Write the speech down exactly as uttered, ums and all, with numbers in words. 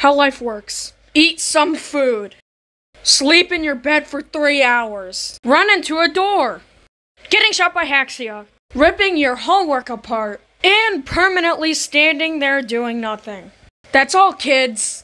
how life works. Eat some food. Sleep in your bed for three hours. Run into a door. Getting shot by Haxia. Ripping your homework apart. And permanently standing there doing nothing. That's all, kids.